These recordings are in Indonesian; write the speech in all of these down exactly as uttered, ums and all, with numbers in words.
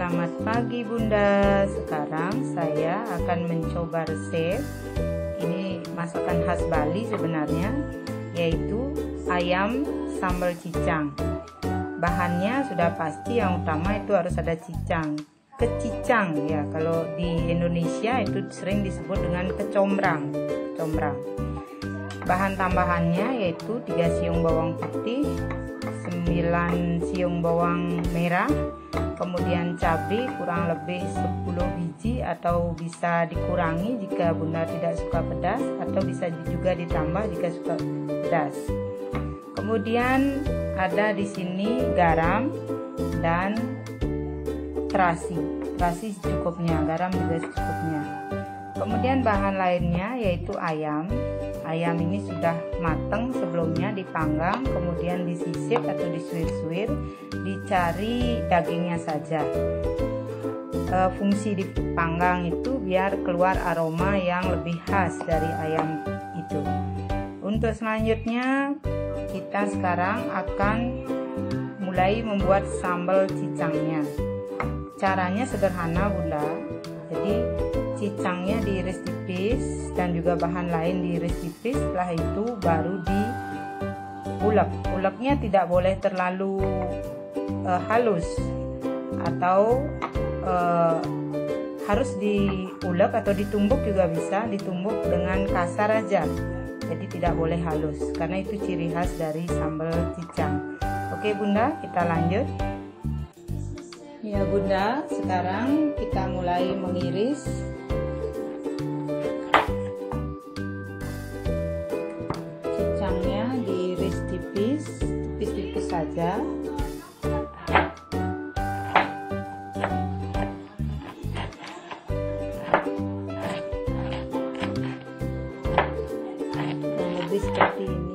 Selamat pagi Bunda. Sekarang saya akan mencoba resep. Ini masakan khas Bali sebenarnya, yaitu ayam sambal cicang. Bahannya sudah pasti, yang utama itu harus ada cicang. Kecicang ya, kalau di Indonesia itu sering disebut dengan kecombrang. Kecombrang. Bahan tambahannya yaitu tiga siung bawang putih, sembilan siung bawang merah, kemudian cabai kurang lebih sepuluh biji, atau bisa dikurangi jika Bunda tidak suka pedas, atau bisa juga ditambah jika suka pedas. Kemudian ada di sini garam dan terasi. Terasi secukupnya, garam juga secukupnya. Kemudian bahan lainnya yaitu ayam. Ayam ini sudah matang sebelumnya, dipanggang, kemudian disisip atau disuir-suir, dicari dagingnya saja. E, fungsi dipanggang itu biar keluar aroma yang lebih khas dari ayam itu. Untuk selanjutnya kita sekarang akan mulai membuat sambal cicangnya. Caranya sederhana Bunda. Jadi cicangnya diiris tipis dan juga bahan lain diiris tipis. Setelah itu baru diulek. Uleknya tidak boleh terlalu uh, halus, atau uh, harus diulek atau ditumbuk juga bisa. Ditumbuk dengan kasar aja, jadi tidak boleh halus, karena itu ciri khas dari sambal cicang. Oke Bunda, kita lanjut. Ya Bunda, sekarang kita mulai mengiris. Cicangnya diiris tipis, tipis-tipis saja. Kurang lebih seperti ini.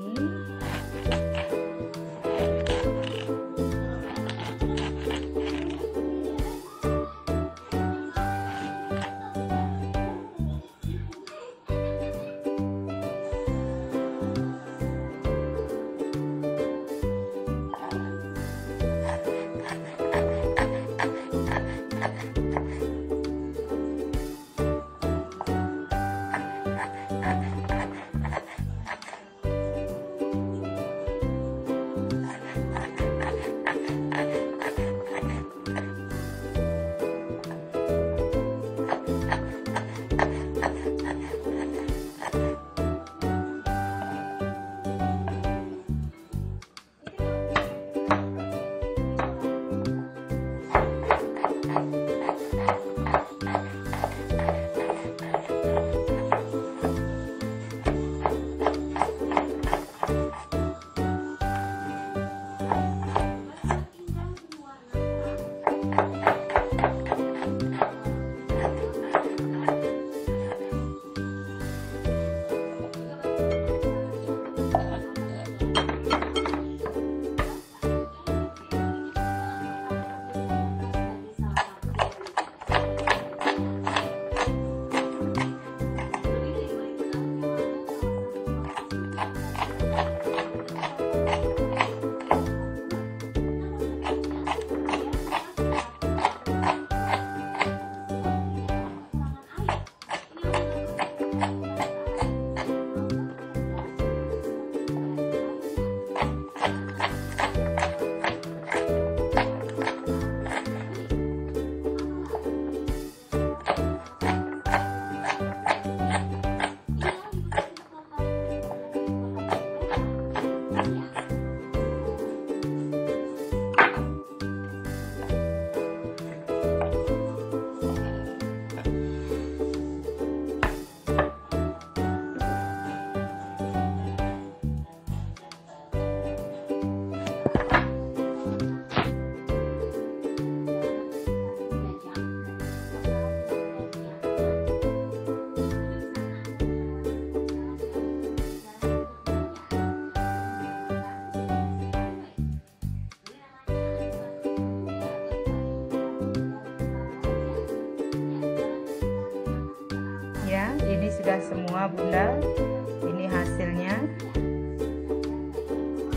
Ini sudah semua Bunda, ini hasilnya.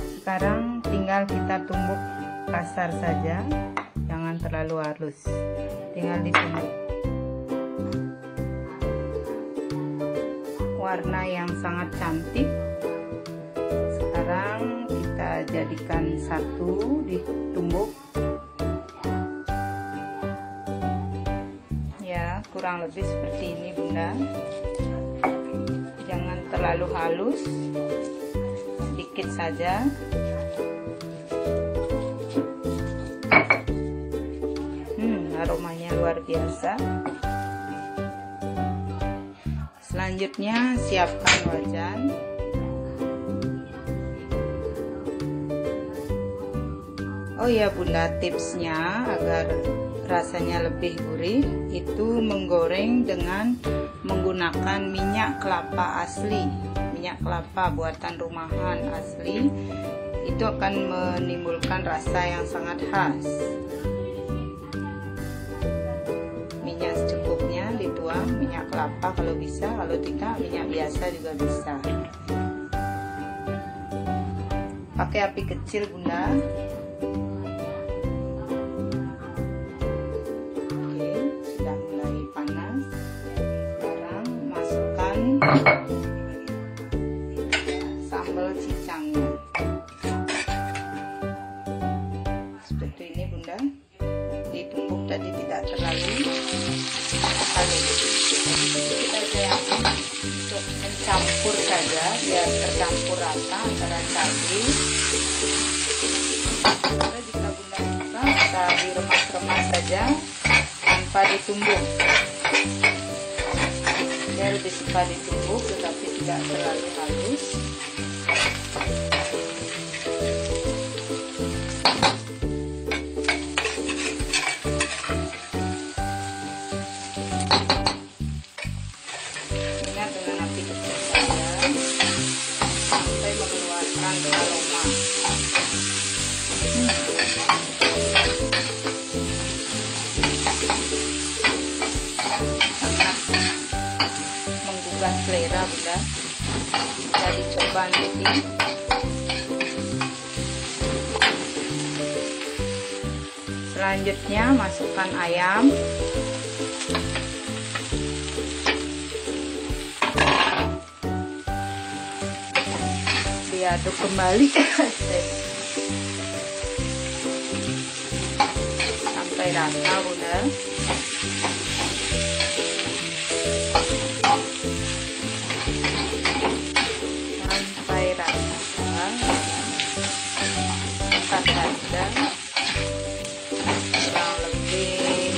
Sekarang tinggal kita tumbuk kasar saja, jangan terlalu halus. tinggal ditumbuk. Warna yang sangat cantik. Sekarang kita jadikan satu, ditumbuk ya, kurang lebih seperti ini Bunda. Jangan terlalu halus, sedikit saja. Hmm, aromanya luar biasa. Selanjutnya siapkan wajan. Oh ya Bunda, tipsnya agar rasanya lebih gurih itu menggoreng dengan menggunakan minyak kelapa asli. Minyak kelapa buatan rumahan asli itu akan menimbulkan rasa yang sangat khas. Minyak secukupnya dituang, minyak kelapa kalau bisa, kalau tidak minyak biasa juga bisa. Pakai api kecil Bunda. Oke, sudah mulai panas. Sekarang masukkan sambal cicangnya. Seperti ini Bunda. Ditumbuk tadi tidak terlalu halus. Sedikit aja yang untuk mencampur saja biar tercampur rata antara cabai. Lalu jika Bunda suka bisa diremas-remas saja tanpa ditumbuk. Saya lebih suka ditumbuk tetapi tidak terlalu halus. Ingat dengan api kecil saja sampai mengeluarkan aroma. Hmm. Sangat menggugah selera Bunda. Bisa dicoba nanti. Selanjutnya masukkan ayam. Diaduk kembali sampai rata Bunda. Sampai rata. Buka saja. Kurang lebih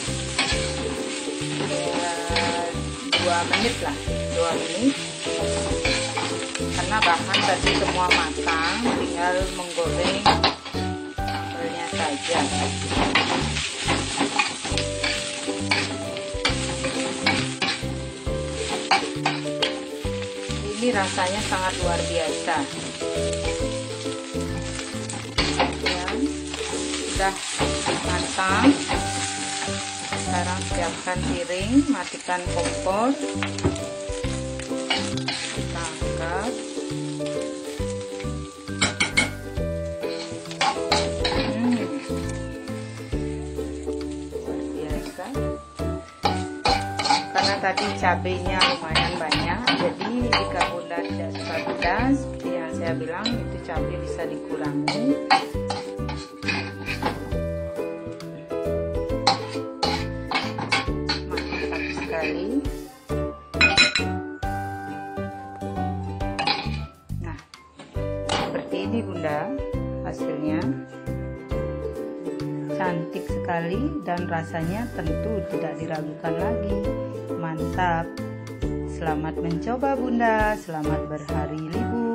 ya, dua menit lah, dua menit. Karena bahan tadi semua matang, tinggal menggoreng sambalnya saja. Ini rasanya sangat luar biasa. Ya, sudah matang. Sekarang siapkan piring, matikan kompor. Kita angkat. Karena tadi cabenya lumayan banyak, jadi jika Bunda tidak suka pedas, seperti yang saya bilang, itu cabai bisa dikurangi. Mantap sekali. Nah, seperti ini Bunda hasilnya. Cantik sekali dan rasanya tentu tidak diragukan lagi. Mantap. Selamat mencoba Bunda, selamat berhari libur.